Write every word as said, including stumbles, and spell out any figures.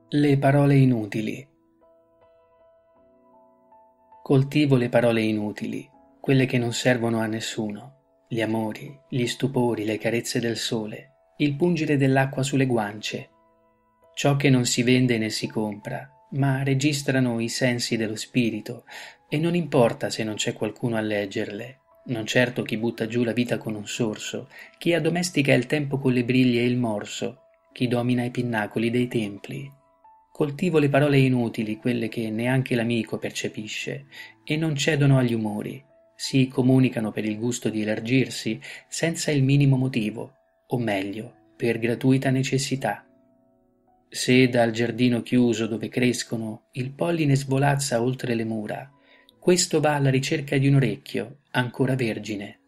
Le parole inutili. Coltivo le parole inutili, quelle che non servono a nessuno, gli amori, gli stupori, le carezze del sole, il pungere dell'acqua sulle guance, ciò che non si vende né si compra, ma registrano i sensi dello spirito, e non importa se non c'è qualcuno a leggerle, non certo chi butta giù la vita con un sorso, chi addomestica il tempo con le briglie e il morso, chi domina i pinnacoli dei templi. Coltivo le parole inutili, quelle che neanche l'amico percepisce, e non cedono agli umori, si comunicano per il gusto di elargirsi senza il minimo motivo, o meglio, per gratuita necessità. Se dal giardino chiuso dove crescono il polline svolazza oltre le mura, questo va alla ricerca di un orecchio ancora vergine.